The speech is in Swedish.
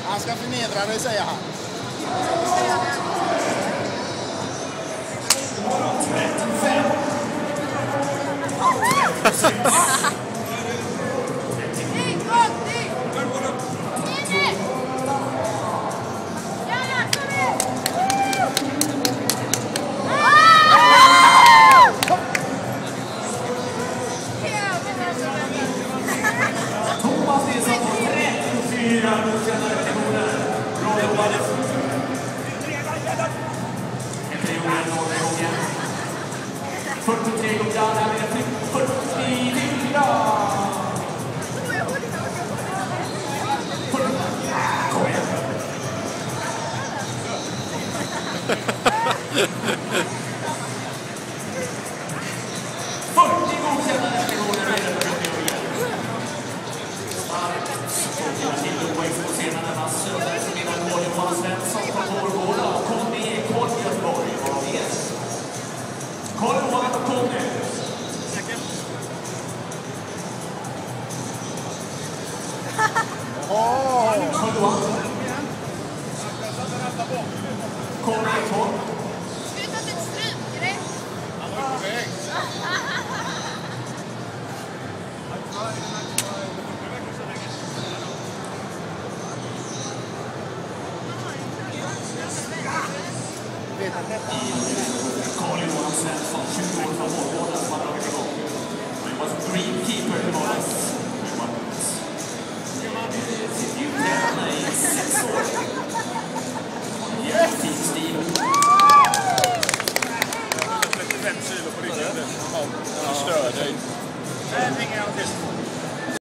Han ska förnedra dig, säger han. Thomas Nilsson på 34 godkännare. Bra jobbat. En period några gånger. 43 gånger, där är det 44. Kom igen. Carl Johan Svensson, 20 år från